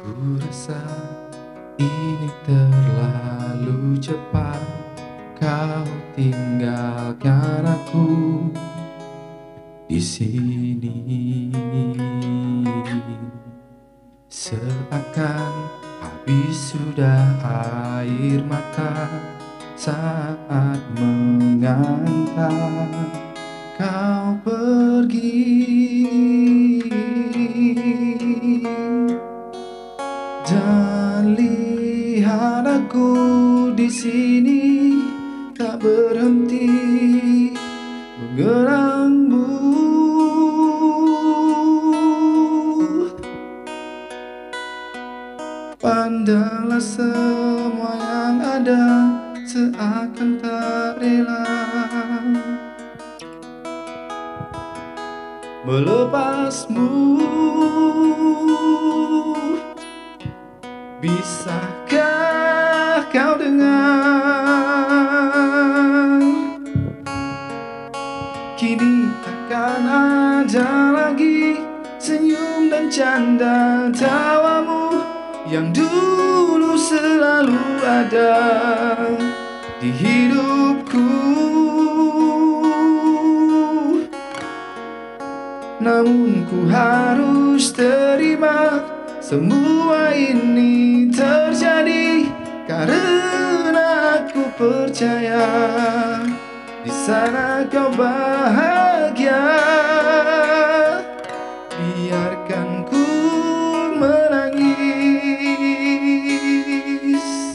Ku rasa ini terlalu cepat. Kau tinggalkan aku di sini, seakan habis sudah air mata saat mengantar kau pergi. Dan lihat aku di sini tak berhenti mengenangmu. Pandanglah semua yang ada seakan tak rela melepasmu. Bisakah kau dengar? Kini takkan ada lagi senyum dan canda tawamu yang dulu selalu ada di hidupku. Namun ku harus terima semua ini terjadi karena aku percaya di sana kau bahagia. Biarkan ku menangis.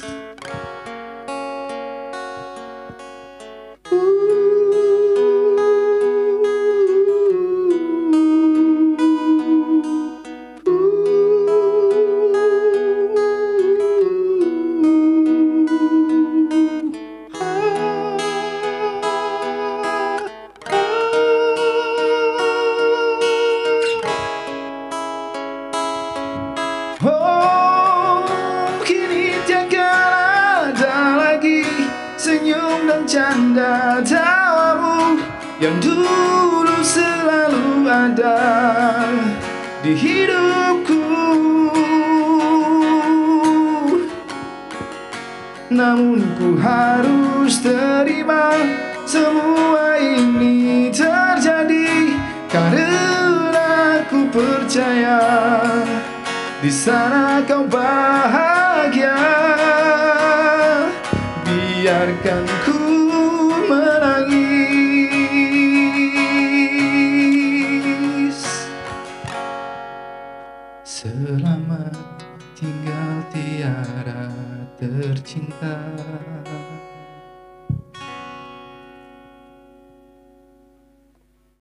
Oh, kini tiada ada lagi senyum dan canda tawamu yang dulu selalu ada di hidupku. Namun ku harus terima semua ini terjadi karena ku percaya di sana kau bahagia. Biarkan ku menangis. Selamat tinggal tiara tercinta.